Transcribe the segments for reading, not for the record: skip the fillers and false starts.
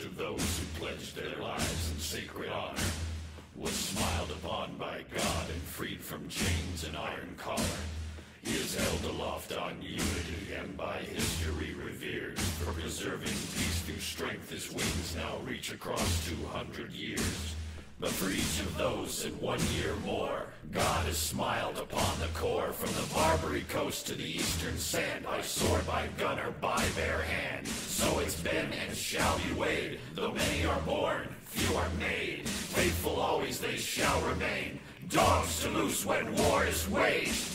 to those who pledged their lives in sacred honor, was smiled upon by God and freed from chains and iron collar. He is held aloft on unity and by history revered, for preserving peace through strength his wings now reach across 200 years. But for each of those in 1 year more, God has smiled upon the core, from the Barbary coast to the eastern sand, by sword, by gun, or by bare hand. So it's been and shall be weighed, though many are born, few are made. Faithful always they shall remain, dogs to loose when war is waged.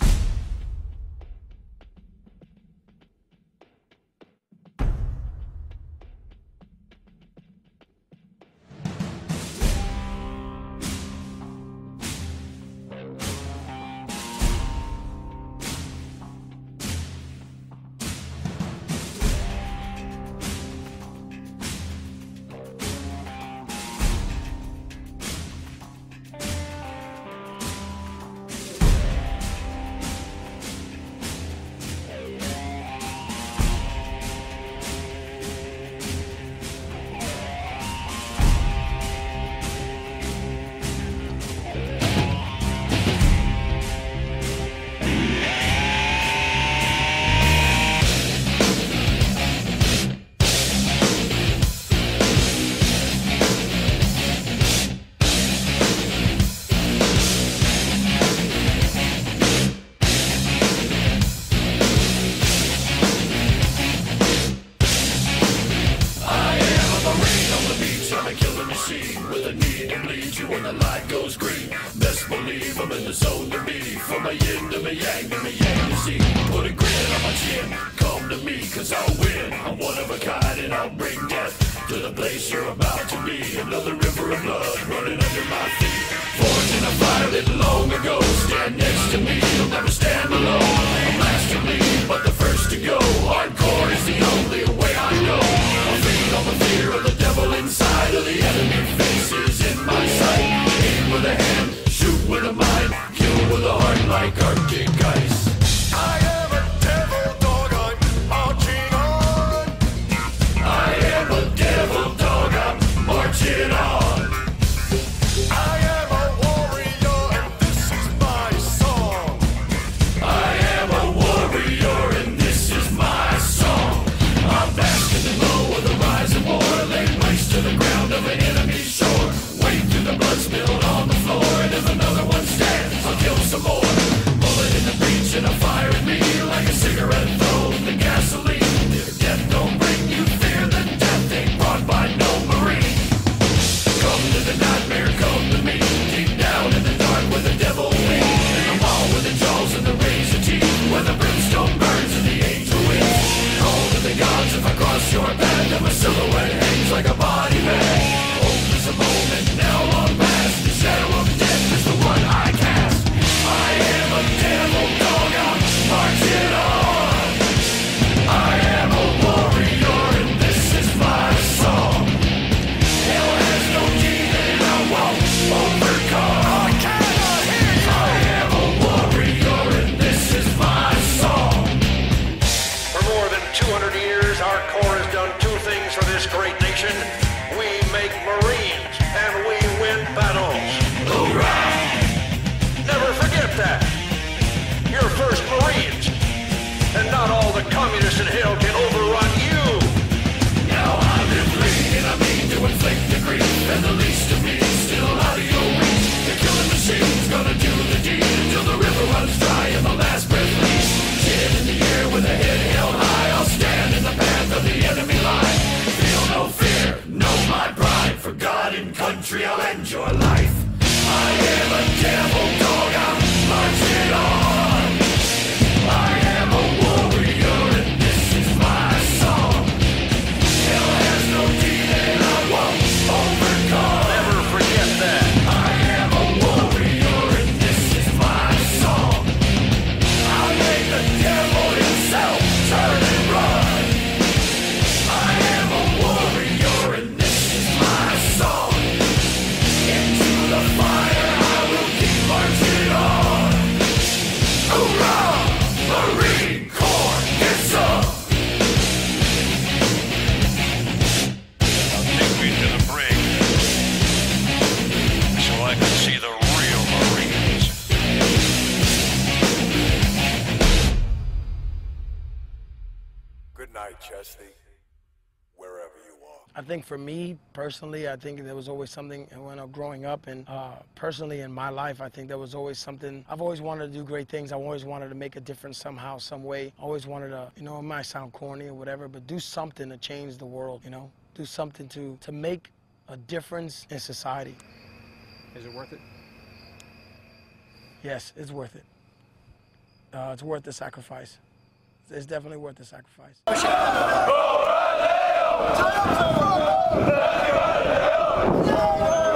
With a need to lead you when the light goes green. Best believe I'm in the zone to be. From my yin to my yang to my yang to see. Put a grin on my chin, come to me cause I'll win. I'm one of a kind and I'll bring death to the place you're about to be. Another river of blood running under my feet. Forged in a fire lit long ago. Stand next to me, you'll never stand alone. I'm last to lead, but the first to go. Hardcore is the only way I know. I'll feed on the fear of the devil inside of the enemy. Faces in my sight. Aim with a hand, shoot with a mind, kill with a heart like Arctic ice. I am a devil dog, I'm marching on. I am a devil dog, I'm marching on. I am a warrior and this is my song. I am a warrior and this is my song. I'm basking in the glow of the rising war, laying waste to the ground of an enemy's shore. Wade through the blood spilled on the floor, and if another one stands, I'll kill some more. Bullet in the breach and a fire in me, like a cigarette thrown in gasoline. If death don't bring you fear, then death ain't brought by no marine. Come to the nightmare, come to me, deep down in the dark where the devil wins. In the wall with the jaws and the razor teeth, where the brimstone burns and the angel wins. Call to the gods if I cross your path, and my silhouette hangs like a body bag. Hope is a moment now long past, the shadow of death is the one I cast. I am a devil dog, I'm marching on. I am a warrior and this is my song. Hell has no demon I won't overcome. I am a warrior and this is my song. For more than 200 years, our Corps has done two things for this great nation. We make Marines and we win battles. Hoorah! Never forget that. You're first Marines, and not all the communists in hell can overrun you. Now I live free and I mean to inflict the grief, and the least of me is still out of your reach. The killing machine's gonna do the deed until the river runs dry and the last breath leaves. Chin in the air with a head held high, I'll stand in the path of the enemy line. Feel no fear, know my pride, for God and country I'll end your life. I am a devil dog, I'm marching on. I am a warrior and this is my destiny wherever you are. I think for me, personally, I think there was always something when I was growing up, and personally in my life, I think there was always something. I've always wanted to do great things. I always wanted to make a difference somehow, some way. I always wanted to, you know, it might sound corny or whatever, but do something to change the world, you know? Do something to make a difference in society. Is it worth it? Yes, it's worth it. It's worth the sacrifice. It's definitely worth the sacrifice. Oh,